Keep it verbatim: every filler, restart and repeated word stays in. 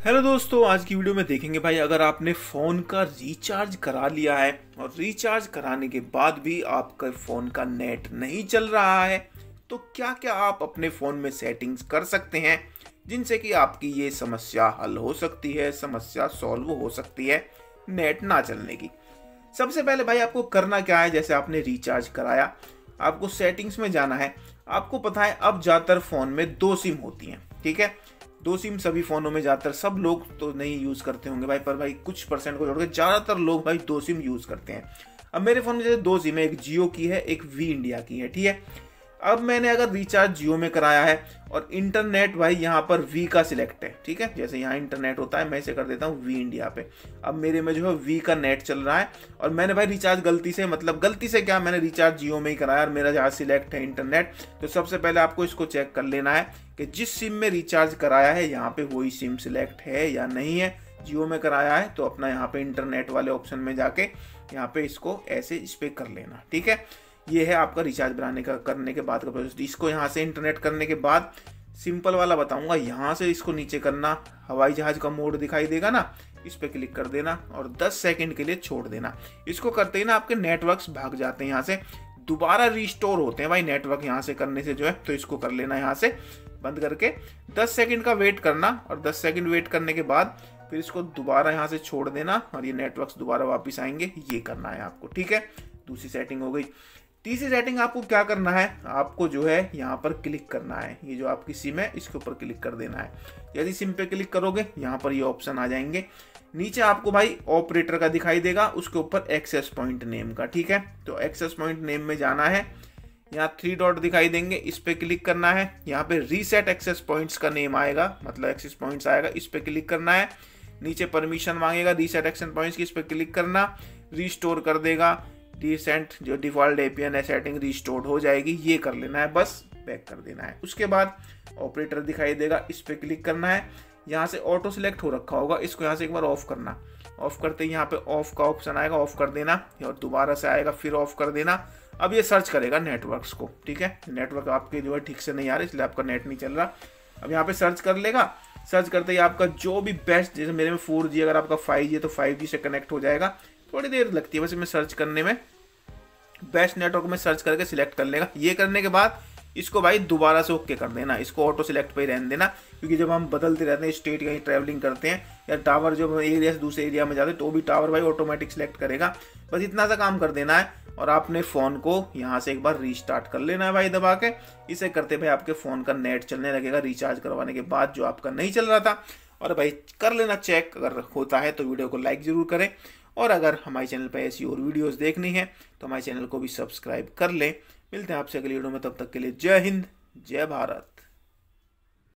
Hello दोस्तों, आज की वीडियो में देखेंगे भाई, अगर आपने फ़ोन का रिचार्ज करा लिया है और रिचार्ज कराने के बाद भी आपका फ़ोन का नेट नहीं चल रहा है तो क्या क्या आप अपने फ़ोन में सेटिंग्स कर सकते हैं जिनसे कि आपकी ये समस्या हल हो सकती है, समस्या सॉल्व हो सकती है नेट ना चलने की। सबसे पहले भाई आपको करना क्या है, जैसे आपने रिचार्ज कराया, आपको सेटिंग्स में जाना है। आपको पता है अब ज़्यादातर फ़ोन में दो सिम होती हैं, ठीक है। दो सिम सभी फोनों में, ज्यादातर सब लोग तो नहीं यूज करते होंगे भाई, पर भाई कुछ परसेंट को छोड़कर ज्यादातर लोग भाई दो सिम यूज करते हैं। अब मेरे फोन में जैसे दो सिम है, एक जियो की है, एक वी इंडिया की है, ठीक है। अब मैंने अगर रिचार्ज जियो में कराया है और इंटरनेट भाई यहाँ पर वी का सिलेक्ट है, ठीक है। जैसे यहाँ इंटरनेट होता है, मैं इसे कर देता हूँ वी इंडिया पे। अब मेरे में जो है वी का नेट चल रहा है और मैंने भाई रिचार्ज गलती से, मतलब गलती से क्या, मैंने रिचार्ज जियो में ही कराया और मेरा जहाँ सिलेक्ट है इंटरनेट। तो सबसे पहले आपको इसको चेक कर लेना है कि जिस सिम में रिचार्ज कराया है यहाँ पे वही सिम सिलेक्ट है या नहीं है। जियो में कराया है तो अपना यहाँ पे इंटरनेट वाले ऑप्शन में जाके यहाँ पे इसको ऐसे इस पे कर लेना, ठीक है। ये है आपका रिचार्ज बनाने का, करने के बाद का प्रोसेस। इसको यहाँ से इंटरनेट करने के बाद सिंपल वाला बताऊंगा, यहाँ से इसको नीचे करना, हवाई जहाज का मोड दिखाई देगा ना, इस पे क्लिक कर देना और दस सेकंड के लिए छोड़ देना। इसको करते ही ना आपके नेटवर्क्स भाग जाते हैं, यहाँ से दोबारा रिस्टोर होते हैं भाई नेटवर्क यहाँ से करने से जो है। तो इसको कर लेना यहाँ से बंद करके दस सेकंड का वेट करना और दस सेकंड वेट करने के बाद फिर इसको दोबारा यहाँ से छोड़ देना और ये नेटवर्क्स दोबारा वापस आएंगे। ये करना है आपको, ठीक है। दूसरी सेटिंग हो गई। तीसरी सेटिंग आपको क्या करना है, आपको जो है यहाँ पर क्लिक करना है, ये जो आपकी सिम है इसके ऊपर क्लिक कर देना है। यदि सिम पे क्लिक करोगे यहाँ पर ये ऑप्शन आ जाएंगे। नीचे आपको भाई ऑपरेटर का दिखाई देगा, उसके ऊपर एक्सेस पॉइंट नेम का, ठीक है। तो एक्सेस पॉइंट नेम में जाना है, यहाँ थ्री डॉट दिखाई देंगे, इस पे क्लिक करना है। यहाँ पे रीसेट एक्सेस पॉइंट्स का नेम आएगा, मतलब एक्सेस पॉइंट्स आएगा, इस पे क्लिक करना है। नीचे परमिशन मांगेगा रीसेट एक्सेस पॉइंट्स की, इस पे क्लिक करना, रीस्टोर कर देगा। रिसेंट जो डिफॉल्ट एपीएन सेटिंग रिस्टोर्ड हो जाएगी, ये कर लेना है, बस बैक कर देना है। उसके बाद ऑपरेटर दिखाई देगा, इस पे क्लिक करना है। यहाँ से ऑटो सिलेक्ट हो रखा होगा, इसको यहाँ से एक बार ऑफ करना। ऑफ करते ही यहाँ पे ऑफ का ऑप्शन आएगा, ऑफ कर देना और दोबारा से आएगा, फिर ऑफ कर देना। अब ये सर्च करेगा नेटवर्क्स को, ठीक है। नेटवर्क आपके जो है ठीक से नहीं आ रहे, इसलिए आपका नेट नहीं चल रहा। अब यहाँ पे सर्च कर लेगा, सर्च करते ही आपका जो भी बेस्ट, जैसे मेरे में फोर जी, अगर आपका फाइव जी है तो फाइव जी से कनेक्ट हो जाएगा। थोड़ी देर लगती है वैसे में सर्च करने में, बेस्ट नेटवर्क में सर्च करके सिलेक्ट कर लेगा। ये करने के बाद इसको भाई दोबारा से ओके कर देना, इसको ऑटो सिलेक्ट पे ही रहने देना, क्योंकि जब हम बदलते रहते हैं, स्टेट कहीं ट्रैवलिंग करते हैं या टावर जब एरिया से दूसरे एरिया में जाते हैं तो भी टावर भाई ऑटोमेटिक सिलेक्ट करेगा। बस इतना सा काम कर देना है और आपने फ़ोन को यहाँ से एक बार रीस्टार्ट कर लेना है भाई दबा के। इसे करते भाई आपके फ़ोन का नेट चलने लगेगा रिचार्ज करवाने के बाद, जो आपका नहीं चल रहा था। और भाई कर लेना चेक, अगर होता है तो वीडियो को लाइक ज़रूर करें और अगर हमारे चैनल पर ऐसी और वीडियोस देखनी है तो हमारे चैनल को भी सब्सक्राइब कर लें। मिलते हैं आपसे अगली वीडियो में, तब तक के लिए जय हिंद, जय भारत।